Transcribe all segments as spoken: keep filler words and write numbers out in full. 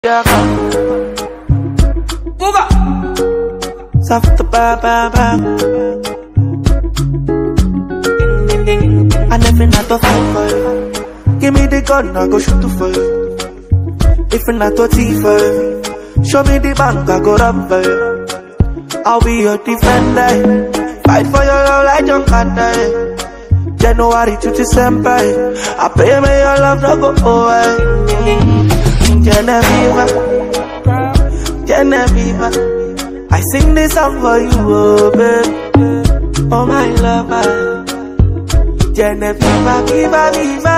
Yeah, Uga. Soft the ba ba ba. Ding ding ding. I never not to fight for you. Give me the gun, I go shoot to for you. If you're not to thief for you, show me the bank, I go rob for you. I'll be your defender. Fight for your love like John Carter. January to December, I pray may your love not go away. Genevieve, Genevieve, I sing this song for you, oh baby, oh my lover. Genevieve, viva, viva,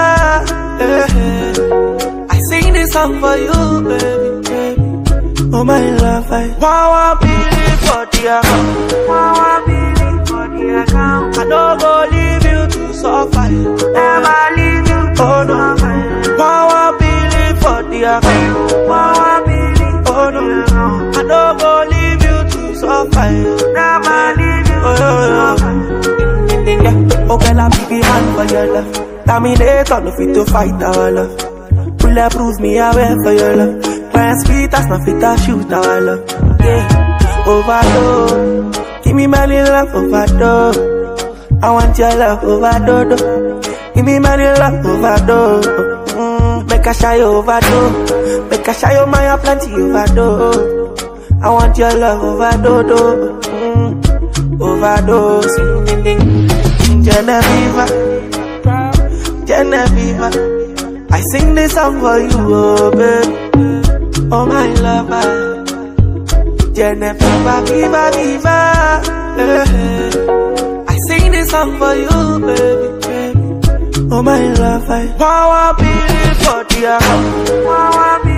eh. I sing this song for you, baby, baby, oh my lover. Wow, believe for the account, wow, believe for the account. I don't go leave you to suffer, never leave you, oh no. Wow, believe for the account, wow, believe, oh no. I don't go leave you to suffer, never leave you, oh no. Ding, ding, ding, yeah. Oh girl, I big hand for your love. Terminator, no fit to fight our love. Bulletproof me away for your love. Grand speed, that's not fit to shoot our love. Yeah, overdose. Give me money, love, overdose. I want your love, overdose. Give me money, love, overdose. Mm, make a shy overdose. Make a shy my plenty overdose. I want your love, overdose. Mm, overdose. Ding, ding, ding. Genevieve, Genevieve, I sing this song for you, oh baby, oh my lover. Genevieve, viva, viva, eh. I sing this song for you, baby, baby, oh my lover. Wow, I believe for the account, wow, I believe.